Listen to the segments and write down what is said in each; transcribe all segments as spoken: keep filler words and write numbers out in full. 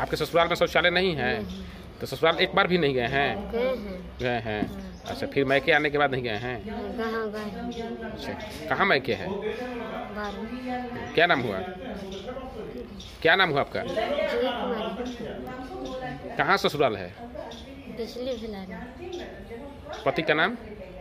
आपके ससुराल में शौचालय नहीं है? तो ससुराल एक बार भी नहीं गए हैं? गए हैं। अच्छा, फिर मैके आने के बाद नहीं गए हैं? अच्छा, कहाँ मैके है? क्या नाम हुआ? क्या नाम हुआ आपका? कहाँ ससुराल है? पति का नाम?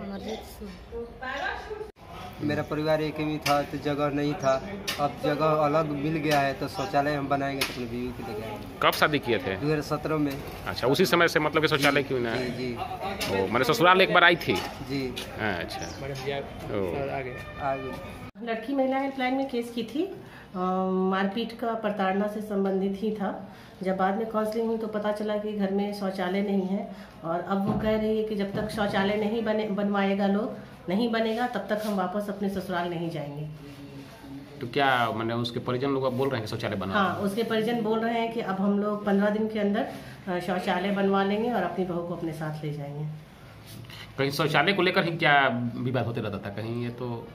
मेरा परिवार एक ही था तो जगह नहीं था, अब जगह अलग मिल गया है तो शौचालय हम बनाएंगे तो अपनी बीवी को लेके आएंगे। कब शादी किए थे? दो हज़ार सत्रह में। अच्छा, उसी समय से मतलब कि शौचालय क्यों ना? जी जी। ओ, मैंने ससुराल एक बार आई थी। जी। अच्छा, आगे लड़की महिला हेल्पलाइन में केस की थी, मारपीट का प्रताड़ना से संबंधित ही था। जब बाद में काउंसलिंग हुई तो पता चला कि घर में शौचालय नहीं है, और अब वो कह रही है कि जब तक शौचालय नहीं बने बनवाएगा लोग नहीं बनेगा तब तक हम वापस अपने ससुराल नहीं जाएंगे। तो क्या मैंने उसके परिजन लोग अब बोल रहे हैं कि शौचालय बनवा? हाँ, उसके परिजन बोल रहे हैं कि अब हम लोग पंद्रह दिन के अंदर शौचालय बनवा लेंगे और अपनी बहू को अपने साथ ले जाएंगे। कहीं शौचालय को लेकर ही क्या विवाद होते रहता था कहीं? ये तो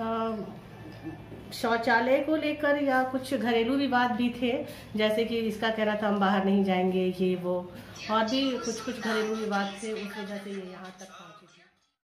शौचालय को लेकर या कुछ घरेलू विवाद भी थे, जैसे कि इसका कहना था हम बाहर नहीं जाएंगे, ये वो, और भी कुछ कुछ घरेलू विवाद थे, उस वजह से ये यहाँ तक